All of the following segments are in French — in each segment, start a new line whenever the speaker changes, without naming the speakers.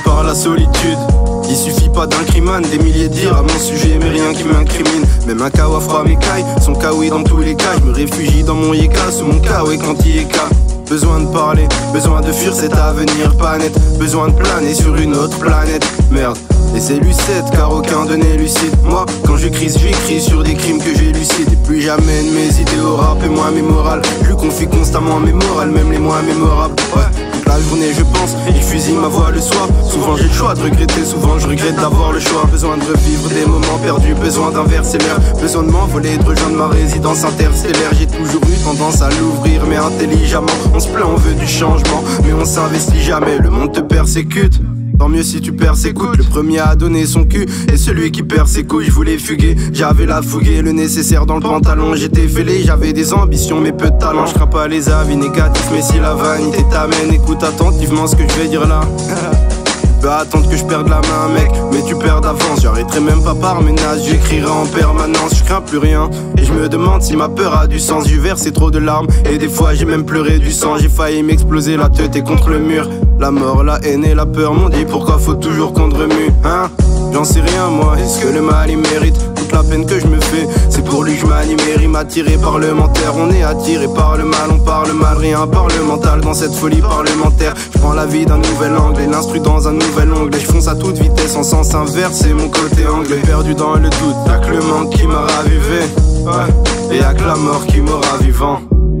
par la solitude. Il suffit pas d'un criman, des milliers de dires à mon sujet, mais rien qui m'incrimine. Même un kawa froid m'écaille, son kawaii dans tous les cas. Je me réfugie dans mon yéka, sous mon kawaii quand il est cas. Besoin de parler, besoin de fuir cet avenir pas net. Besoin de planer sur une autre planète. Merde, et c'est lucide car aucun de n'est lucide. Moi, quand j'écris sur des crimes que j'élucide. Et plus j'amène mes idées au rap et moins mes morales. Je lui confie constamment mes morales, même les moins mémorables. Ouais. La journée je pense et je fusille ma voix le soir. Souvent j'ai le choix de regretter, souvent je regrette d'avoir le choix. Besoin de revivre des moments perdus, besoin d'inverser l'heure. Besoin de m'envoler, de rejoindre ma résidence interstellaire. J'ai toujours eu tendance à l'ouvrir mais intelligemment. On se plaint, on veut du changement mais on s'investit jamais, le monde te persécute. Tant mieux si tu persécutes, le premier à donner son cul et celui qui perd ses couilles. Je voulais fuguer, j'avais la fougue et le nécessaire dans le pantalon. J'étais fêlé, j'avais des ambitions mais peu de talent. Je crains pas les avis négatifs mais si la vanité t'amène, écoute attentivement ce que je vais dire là. Tu peux attendre que je perde la main mec, mais tu perds d'avance. J'arrêterai même pas par menace, j'écrirai en permanence. Je crains plus rien et je me demande si ma peur a du sens. J'ai versé trop de larmes et des fois j'ai même pleuré du sang. J'ai failli m'exploser la tête et contre le mur. La mort, la haine et la peur m'ont dit pourquoi faut toujours qu'on te remue, hein? J'en sais rien moi, est-ce que le mal il mérite toute la peine que je me fais? C'est pour lui que je m'anime, rime attiré par le menteur. On est attiré par le mal, on parle mal, rien par le mental. Dans cette folie parlementaire, je prends la vie d'un nouvel angle et l'instru dans un nouvel ongle. Et je fonce à toute vitesse en sens inverse, c'est mon côté anglais. Perdu dans le doute, y'a que le manque qui m'a ravivé, ouais. Et y'a que la mort qui m'aura vivant.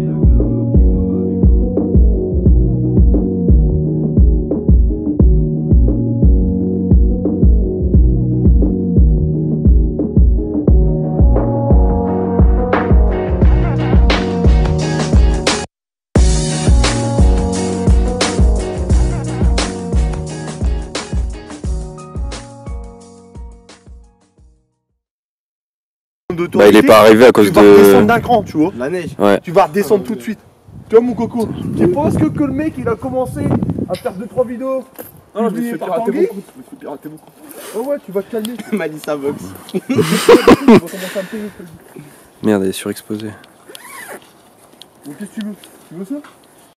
Bah il est pas arrivé à cause
tu vas redescendre d'un cran, tu vois.
La neige.
Ouais.
Tu vas redescendre tout de suite. Tu vois mon coco. Je pense que le mec il a commencé à faire 2-3 vidéos.
Non, je me suis piraté mon compte. Je me suis piraté mon compte.
Oh ouais, tu vas te calmer.
Malissa Vox.
Merde, elle est surexposée.
Bon, qu'est-ce que tu veux? Tu veux ça?